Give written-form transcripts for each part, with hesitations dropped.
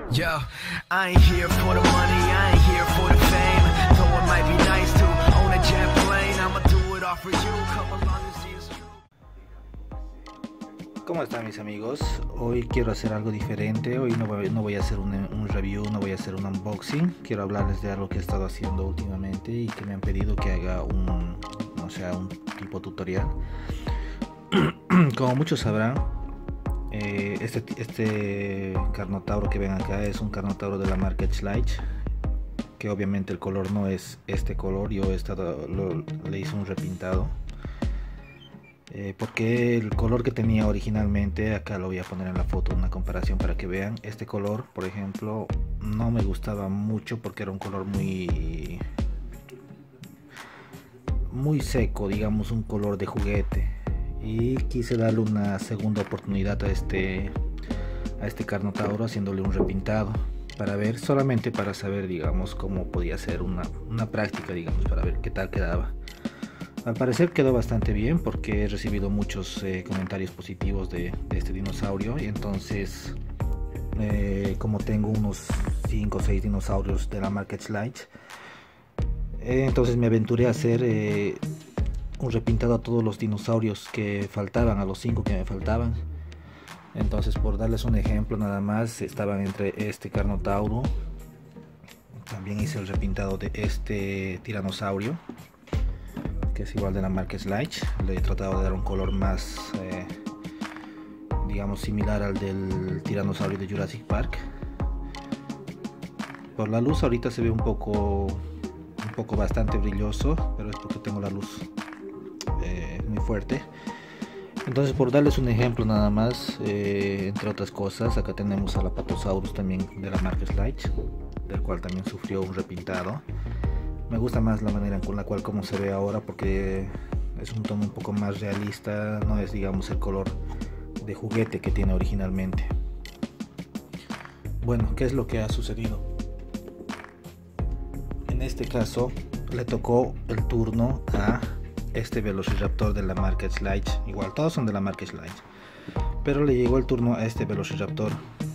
Yo, I ain't here for the money, I ain't here for the fame. Though it might be nice to own a jet plane, I'ma do it all for you. Come along and see it's true. ¿Cómo están mis amigos? Hoy quiero hacer algo diferente. Hoy no voy a hacer un review, no voy a hacer un unboxing. Quiero hablarles de algo que he estado haciendo últimamente y que me han pedido que haga un tipo tutorial. Como muchos sabrán, este Carnotauro que ven acá es un Carnotauro de la marca Edgelight, que obviamente el color no es este color. Yo le hice un repintado, porque el color que tenía originalmente, acá lo voy a poner en la foto, una comparación para que vean. Este color, por ejemplo, no me gustaba mucho porque era un color muy seco, digamos, un color de juguete. Y quise darle una segunda oportunidad a este Carnotauro haciéndole un repintado solamente para saber, digamos, cómo podía ser una práctica, digamos, para ver qué tal quedaba. Al parecer quedó bastante bien porque he recibido muchos comentarios positivos de este dinosaurio. Y entonces, como tengo unos 5 o 6 dinosaurios de la marca Edgelight, entonces me aventuré a hacer un repintado a todos los dinosaurios que faltaban, a los 5 que me faltaban. Entonces, por darles un ejemplo nada más, estaban entre este Carnotauro. También hice el repintado de este tiranosaurio, que es igual de la marca Edgelight. Le he tratado de dar un color más, digamos, similar al del tiranosaurio de Jurassic Park. Por la luz ahorita se ve un poco bastante brilloso, pero es porque tengo la luz muy fuerte. Entonces, por darles un ejemplo nada más, entre otras cosas, acá tenemos al Apatosaurus también de la marca Edgelight, del cual también sufrió un repintado. Me gusta más la manera con la cual como se ve ahora, porque es un tono un poco más realista, no es, digamos, el color de juguete que tiene originalmente. Bueno, ¿qué es lo que ha sucedido? En este caso le tocó el turno a este Velociraptor de la marca Edgelight. Igual todos son de la marca Edgelight, pero le llegó el turno a este Velociraptor.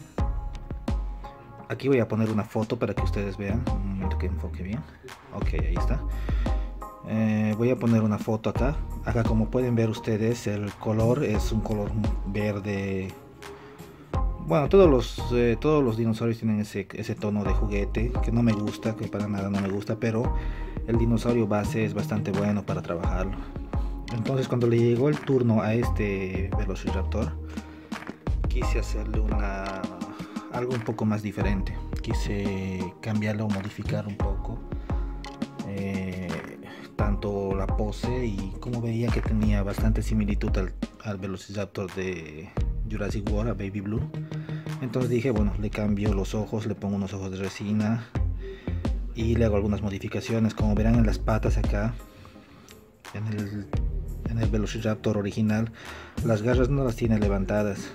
Aquí voy a poner una foto para que ustedes vean. Un momento que enfoque bien. Ok, ahí está. Voy a poner una foto acá. Acá, como pueden ver ustedes, el color es un color verde. Bueno, todos los dinosaurios tienen ese tono de juguete que no me gusta, que para nada no me gusta, pero el dinosaurio base es bastante bueno para trabajarlo. Entonces, cuando le llegó el turno a este Velociraptor, quise hacerle algo un poco más diferente. Quise cambiarlo o modificar un poco, tanto la pose, y como veía que tenía bastante similitud al Velociraptor de Jurassic World, a Baby Blue. Entonces dije, bueno, le cambio los ojos, le pongo unos ojos de resina y le hago algunas modificaciones. Como verán en las patas acá, en el Velociraptor original, las garras no las tiene levantadas.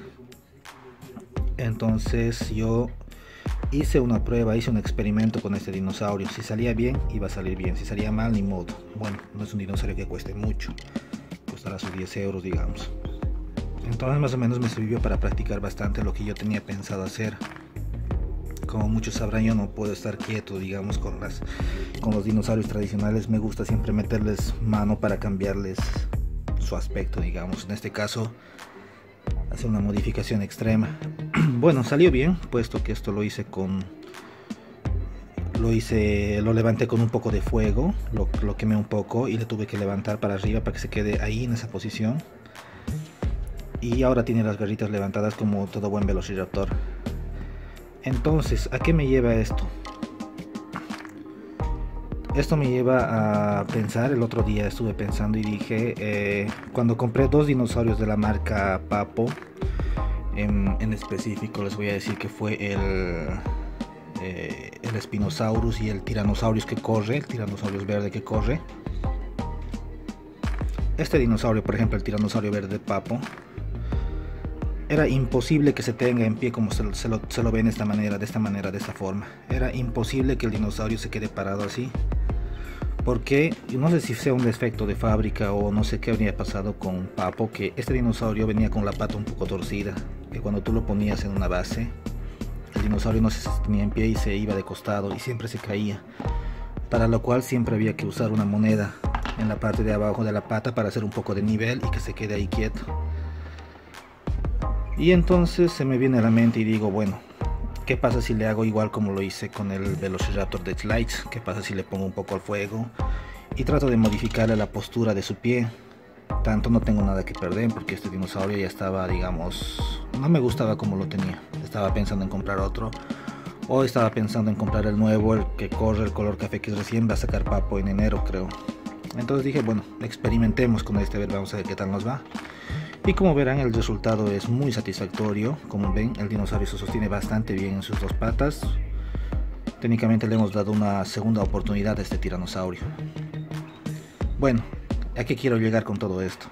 Entonces yo hice una prueba, hice un experimento con este dinosaurio. Si salía bien, iba a salir bien; si salía mal, ni modo. Bueno, no es un dinosaurio que cueste mucho, costará sus 10 euros, digamos. Entonces, más o menos me sirvió para practicar bastante lo que yo tenía pensado hacer. Como muchos sabrán, yo no puedo estar quieto, digamos, con los dinosaurios tradicionales. Me gusta siempre meterles mano para cambiarles su aspecto, digamos. En este caso, hacer una modificación extrema. Bueno, salió bien, puesto que esto lo levanté con un poco de fuego, lo quemé un poco y le tuve que levantar para arriba para que se quede ahí en esa posición. Y ahora tiene las garritas levantadas como todo buen Velociraptor. Entonces, ¿a qué me lleva esto? Esto me lleva a pensar. El otro día estuve pensando y dije, cuando compré 2 dinosaurios de la marca Papo, en específico les voy a decir que fue el Spinosaurus y el Tyrannosaurus que corre, el Tyrannosaurus verde que corre. Este dinosaurio, por ejemplo, el Tiranosaurio verde Papo, era imposible que se tenga en pie como se lo ve de esta manera, de esta forma. Era imposible que el dinosaurio se quede parado así, porque no sé si sea un defecto de fábrica o no sé qué habría pasado con Papo, que este dinosaurio venía con la pata un poco torcida, que cuando tú lo ponías en una base el dinosaurio no se sostenía en pie y se iba de costado y siempre se caía, para lo cual siempre había que usar una moneda en la parte de abajo de la pata para hacer un poco de nivel y que se quede ahí quieto. Y entonces se me viene a la mente y digo, bueno, ¿qué pasa si le hago igual como lo hice con el Velociraptor de Slides? ¿Qué pasa si le pongo un poco al fuego y trato de modificarle la postura de su pie? Tanto no tengo nada que perder porque este dinosaurio ya estaba, digamos, no me gustaba como lo tenía. Estaba pensando en comprar otro, o estaba pensando en comprar el nuevo, el que corre, el color café, que recién va a sacar Papo en enero, creo. Entonces dije, bueno, experimentemos con este, vamos a ver qué tal nos va. Y como verán, el resultado es muy satisfactorio. Como ven, el dinosaurio se sostiene bastante bien en sus dos patas. Técnicamente le hemos dado una segunda oportunidad a este tiranosaurio. Bueno, ¿a qué quiero llegar con todo esto?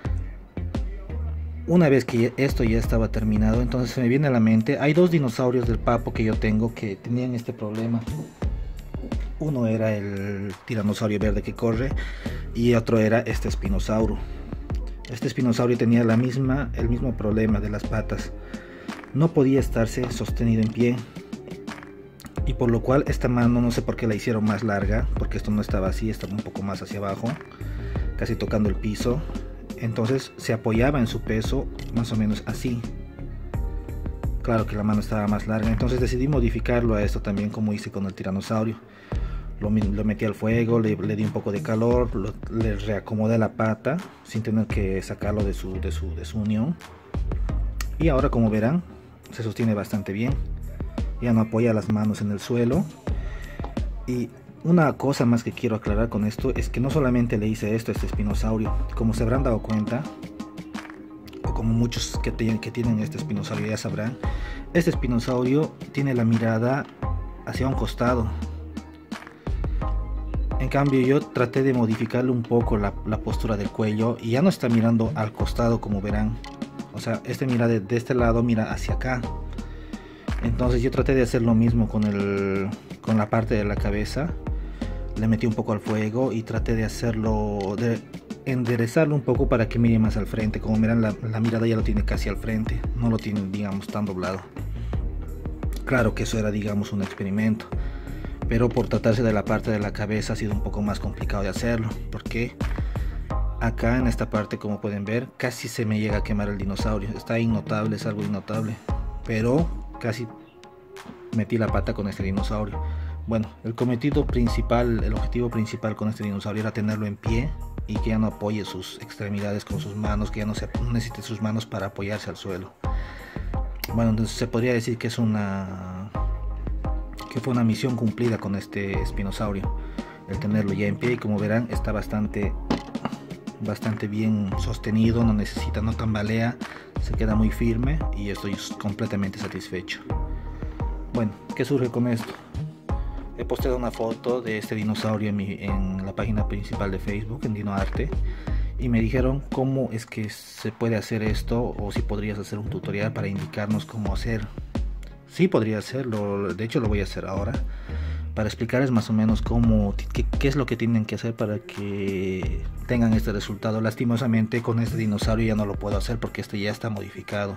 Una vez que esto ya estaba terminado, entonces se me viene a la mente, hay dos dinosaurios del Papo que yo tengo que tenían este problema. Uno era el tiranosaurio verde que corre y otro era este espinosauro. Este espinosaurio tenía el mismo problema de las patas. No podía estarse sostenido en pie. Y por lo cual esta mano no sé por qué la hicieron más larga, porque esto no estaba así, estaba un poco más hacia abajo, casi tocando el piso. Entonces se apoyaba en su peso más o menos así. Claro que la mano estaba más larga, entonces decidí modificarlo a esto también, como hice con el tiranosaurio. Lo metí al fuego, le di un poco de calor, le reacomodé la pata sin tener que sacarlo de su unión. Y ahora, como verán, se sostiene bastante bien. Ya no apoya las manos en el suelo. Y una cosa más que quiero aclarar con esto es que no solamente le hice esto a este espinosaurio. Como se habrán dado cuenta, o como muchos que tienen este espinosaurio ya sabrán, este espinosaurio tiene la mirada hacia un costado. En cambio yo traté de modificarle un poco la postura del cuello y ya no está mirando al costado, como verán. O sea, este mira de este lado, mira hacia acá. Entonces yo traté de hacer lo mismo con la parte de la cabeza. Le metí un poco al fuego y traté de hacerlo, de enderezarlo un poco para que mire más al frente. Como verán, la mirada ya lo tiene casi al frente, no lo tiene, digamos, tan doblado. Claro que eso era, digamos, un experimento, pero por tratarse de la parte de la cabeza ha sido un poco más complicado de hacerlo, porque acá en esta parte, como pueden ver, casi se me llega a quemar el dinosaurio. Está innotable, es algo innotable, pero casi metí la pata con este dinosaurio. Bueno, el objetivo principal con este dinosaurio era tenerlo en pie y que ya no apoye sus extremidades con sus manos, que ya no necesite sus manos para apoyarse al suelo. Bueno, entonces se podría decir que fue una misión cumplida con este espinosaurio, el tenerlo ya en pie. Y como verán, está bastante bien sostenido, no tambalea, se queda muy firme y estoy completamente satisfecho. Bueno, ¿qué surge con esto? He posteado una foto de este dinosaurio en la página principal de Facebook, en DinoArte, y me dijeron cómo es que se puede hacer esto, o si podrías hacer un tutorial para indicarnos cómo hacer. Sí, podría hacerlo, de hecho lo voy a hacer ahora, para explicarles más o menos qué es lo que tienen que hacer para que tengan este resultado. Lastimosamente con este dinosaurio ya no lo puedo hacer porque este ya está modificado.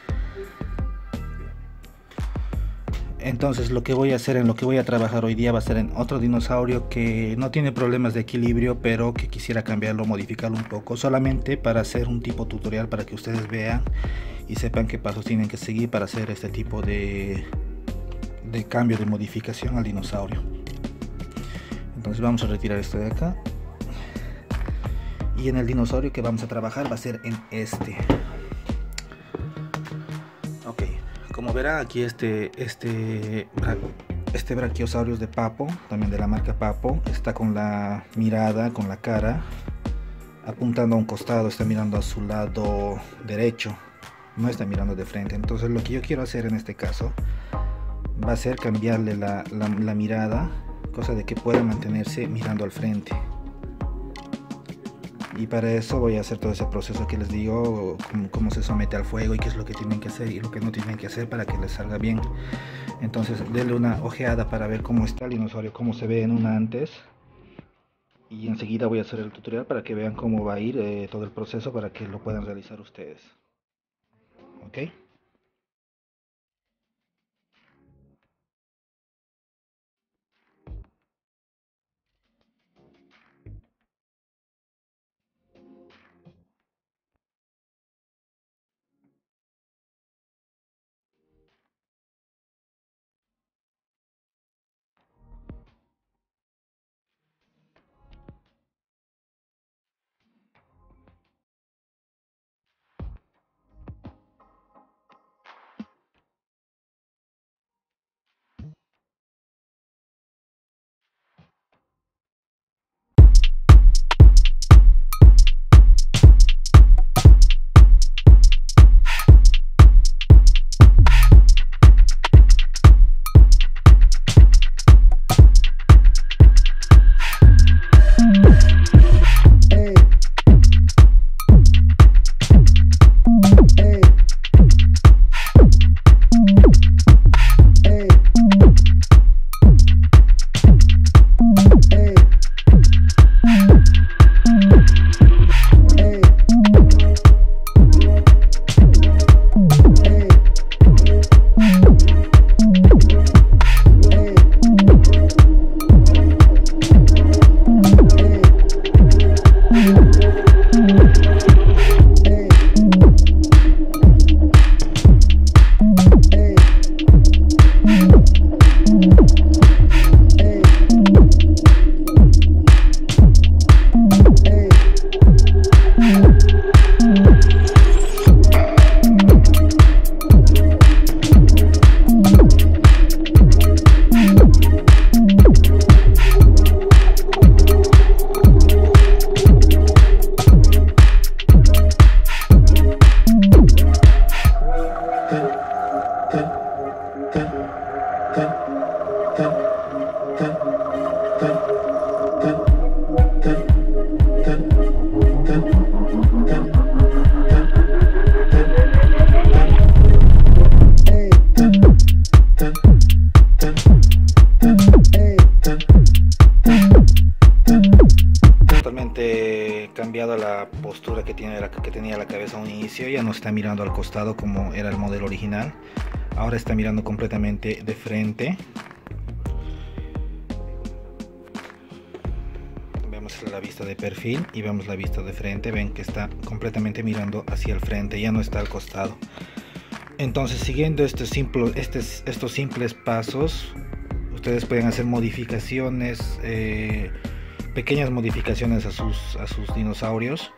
Entonces lo que voy a trabajar hoy día va a ser en otro dinosaurio que no tiene problemas de equilibrio, pero que quisiera cambiarlo, modificarlo un poco, solamente para hacer un tipo tutorial para que ustedes vean y sepan qué pasos tienen que seguir para hacer este tipo de cambio, de modificación al dinosaurio. Entonces vamos a retirar esto de acá, y en el dinosaurio que vamos a trabajar va a ser en este. Ok, como verán aquí este Brachiosaurus de Papo, también de la marca Papo, está con la mirada, con la cara apuntando a un costado, está mirando a su lado derecho, no está mirando de frente. Entonces lo que yo quiero hacer en este caso va a ser cambiarle la mirada, cosa de que pueda mantenerse mirando al frente. Y para eso voy a hacer todo ese proceso que les digo, cómo se somete al fuego y qué es lo que tienen que hacer y lo que no tienen que hacer para que les salga bien. Entonces denle una ojeada para ver cómo está el dinosaurio, cómo se ve en un antes. Y enseguida voy a hacer el tutorial para que vean cómo va a ir todo el proceso, para que lo puedan realizar ustedes. ¿Ok? Totalmente cambiado la postura que tenía la cabeza a un inicio. Ya no está mirando al costado como era el modelo original, ahora está mirando completamente de frente. Vemos la vista de perfil y vemos la vista de frente. Ven que está completamente mirando hacia el frente, ya no está al costado. Entonces, siguiendo estos simples pasos, ustedes pueden hacer modificaciones, pequeñas modificaciones a sus dinosaurios,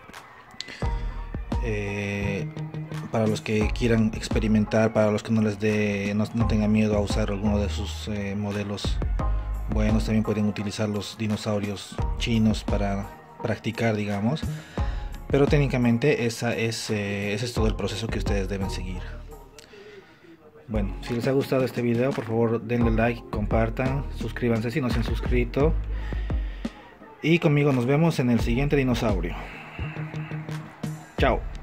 para los que quieran experimentar, para los que no tengan miedo a usar alguno de sus modelos buenos. También pueden utilizar los dinosaurios chinos para practicar, digamos. Pero técnicamente ese es todo el proceso que ustedes deben seguir. Bueno, si les ha gustado este video, por favor denle like, compartan, suscríbanse si no se han suscrito. Y conmigo nos vemos en el siguiente dinosaurio. Chao.